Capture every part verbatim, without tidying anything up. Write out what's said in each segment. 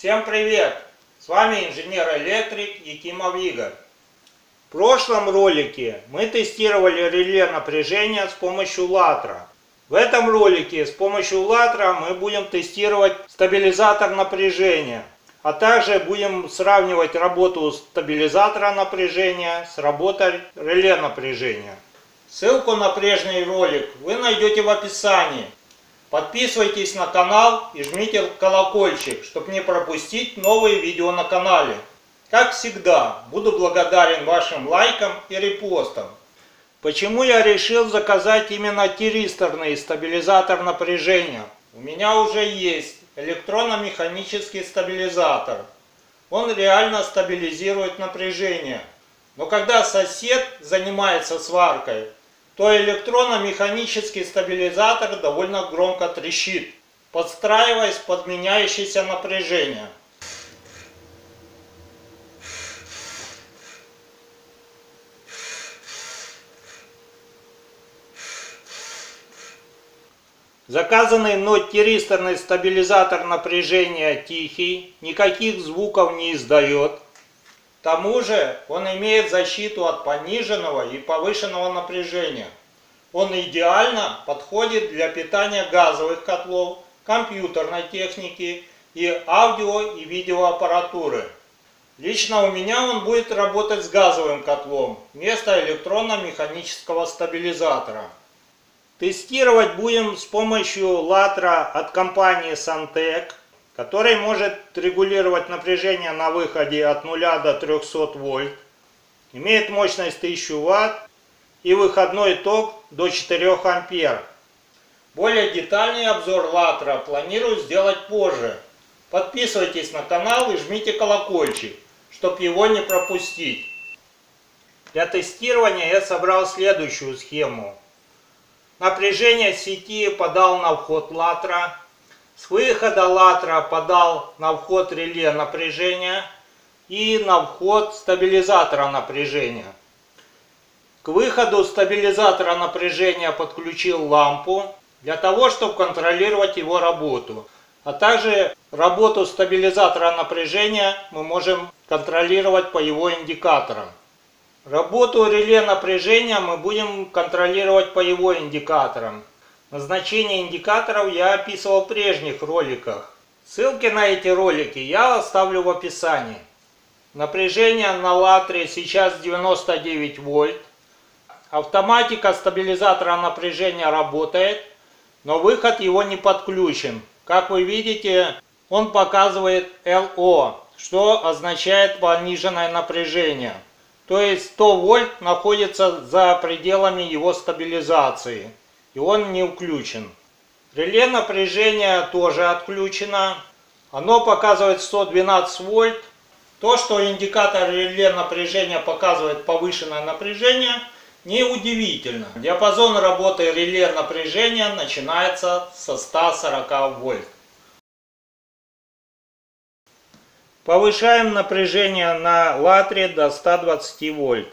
Всем привет! С вами инженер-электрик Якимов Игорь. В прошлом ролике мы тестировали реле напряжения с помощью латра. В этом ролике с помощью латра мы будем тестировать стабилизатор напряжения, а также будем сравнивать работу стабилизатора напряжения с работой реле напряжения. Ссылку на прежний ролик вы найдете в описании. Подписывайтесь на канал и жмите колокольчик, чтобы не пропустить новые видео на канале. Как всегда, буду благодарен вашим лайкам и репостам. Почему я решил заказать именно тиристорный стабилизатор напряжения? У меня уже есть электронно-механический стабилизатор. Он реально стабилизирует напряжение. Но когда сосед занимается сваркой, то электронно-механический стабилизатор довольно громко трещит, подстраиваясь под меняющееся напряжение. Заказанный мной тиристорный стабилизатор напряжения тихий, никаких звуков не издает. К тому же он имеет защиту от пониженного и повышенного напряжения. Он идеально подходит для питания газовых котлов, компьютерной техники и аудио и видеоаппаратуры. Лично у меня он будет работать с газовым котлом вместо электронно-механического стабилизатора. Тестировать будем с помощью латра от компании Santec, который может регулировать напряжение на выходе от нуля до трёхсот вольт, имеет мощность тысячу ватт и выходной ток до четырёх ампер. Более детальный обзор латра планирую сделать позже. Подписывайтесь на канал и жмите колокольчик, чтобы его не пропустить. Для тестирования я собрал следующую схему. Напряжение сети подал на вход латра. С выхода латра подал на вход реле напряжения и на вход стабилизатора напряжения. К выходу стабилизатора напряжения подключил лампу для того, чтобы контролировать его работу. А также работу стабилизатора напряжения мы можем контролировать по его индикаторам. Работу реле напряжения мы будем контролировать по его индикаторам. Назначение индикаторов я описывал в прежних роликах. Ссылки на эти ролики я оставлю в описании. Напряжение на латре сейчас девяносто девять вольт. Автоматика стабилизатора напряжения работает, но выход его не подключен. Как вы видите, он показывает эл о, что означает пониженное напряжение. То есть сто вольт находится за пределами его стабилизации. И он не включен. Реле напряжения тоже отключено. Оно показывает сто двенадцать вольт. То, что индикатор реле напряжения показывает повышенное напряжение, неудивительно. Диапазон работы реле напряжения начинается со ста сорока вольт. Повышаем напряжение на латре до ста двадцати вольт.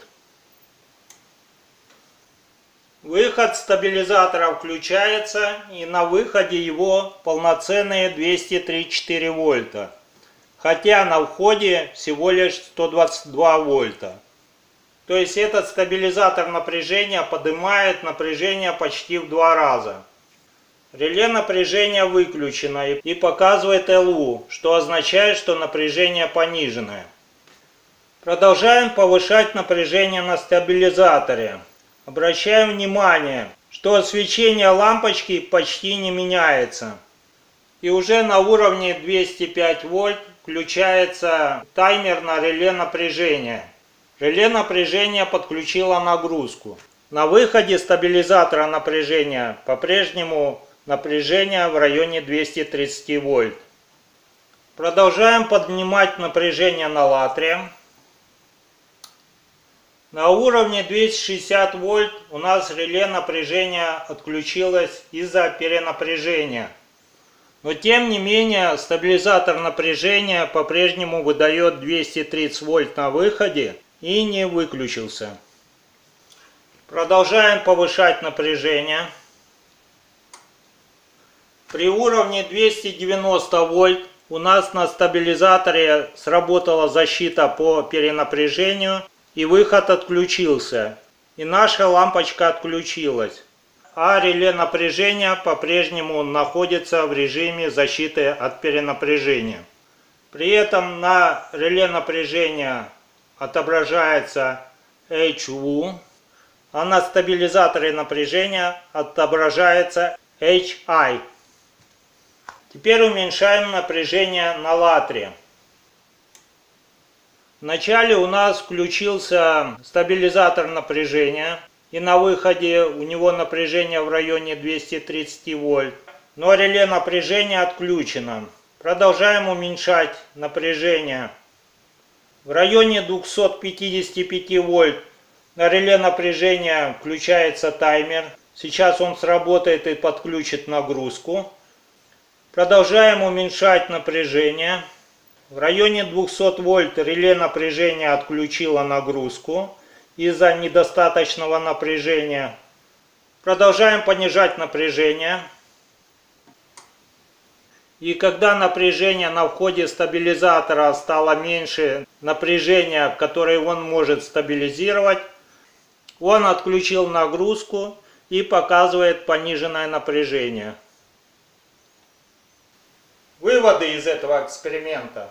Выход стабилизатора включается, и на выходе его полноценные двести тридцать четыре вольта. Хотя на входе всего лишь сто двадцать два вольта. То есть этот стабилизатор напряжения поднимает напряжение почти в два раза. Реле напряжения выключено и показывает эл у, что означает, что напряжение пониженное. Продолжаем повышать напряжение на стабилизаторе. Обращаем внимание, что свечение лампочки почти не меняется. И уже на уровне двести пять вольт включается таймер на реле напряжения. Реле напряжения подключило нагрузку. На выходе стабилизатора напряжения по-прежнему напряжение в районе двухсот тридцати вольт. Продолжаем поднимать напряжение на латре. На уровне двести шестьдесят вольт у нас реле напряжения отключилось из-за перенапряжения. Но тем не менее стабилизатор напряжения по-прежнему выдает двести тридцать вольт на выходе и не выключился. Продолжаем повышать напряжение. При уровне двести девяносто вольт у нас на стабилизаторе сработала защита по перенапряжению и выход отключился. И наша лампочка отключилась. А реле напряжения по-прежнему находится в режиме защиты от перенапряжения. При этом на реле напряжения отображается эйч ю, а на стабилизаторе напряжения отображается эйч ай. Теперь уменьшаем напряжение на латре. Вначале у нас включился стабилизатор напряжения, и на выходе у него напряжение в районе двухсот тридцати вольт, но реле напряжения отключено. Продолжаем уменьшать напряжение. В районе двухсот пятидесяти пяти вольт на реле напряжения включается таймер. Сейчас он сработает и подключит нагрузку. Продолжаем уменьшать напряжение. В районе двухсот вольт реле напряжения отключило нагрузку из-за недостаточного напряжения. Продолжаем понижать напряжение. И когда напряжение на входе стабилизатора стало меньше напряжения, которое он может стабилизировать, он отключил нагрузку и показывает пониженное напряжение. Выводы из этого эксперимента.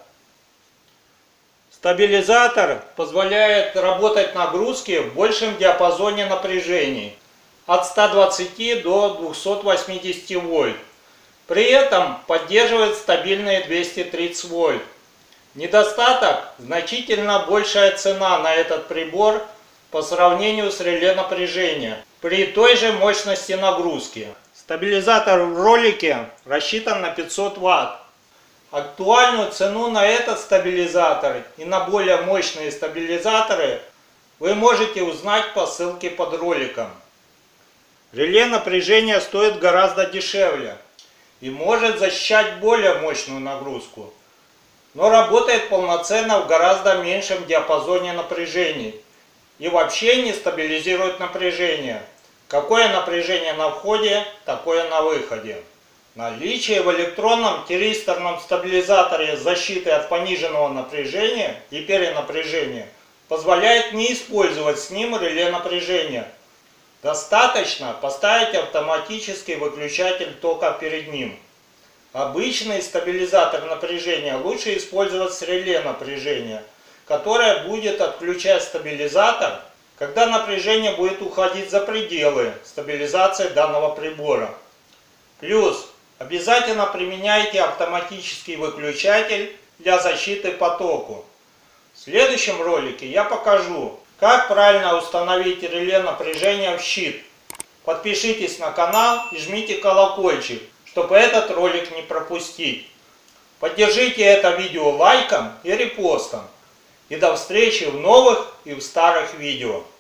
Стабилизатор позволяет работать нагрузке в большем диапазоне напряжений от ста двадцати до двухсот восьмидесяти вольт. При этом поддерживает стабильные двести тридцать вольт. Недостаток – значительно большая цена на этот прибор по сравнению с реле напряжения при той же мощности нагрузки. Стабилизатор в ролике рассчитан на пятьсот ватт. Актуальную цену на этот стабилизатор и на более мощные стабилизаторы вы можете узнать по ссылке под роликом. Реле напряжения стоит гораздо дешевле и может защищать более мощную нагрузку, но работает полноценно в гораздо меньшем диапазоне напряжений и вообще не стабилизирует напряжение. Какое напряжение на входе, такое на выходе. Наличие в электронном тиристорном стабилизаторе защиты от пониженного напряжения и перенапряжения позволяет не использовать с ним реле напряжения. Достаточно поставить автоматический выключатель тока перед ним. Обычный стабилизатор напряжения лучше использовать с реле напряжения, которое будет отключать стабилизатор, когда напряжение будет уходить за пределы стабилизации данного прибора. Плюс обязательно применяйте автоматический выключатель для защиты по току. В следующем ролике я покажу, как правильно установить реле напряжения в щит. Подпишитесь на канал и жмите колокольчик, чтобы этот ролик не пропустить. Поддержите это видео лайком и репостом. И до встречи в новых и в старых видео.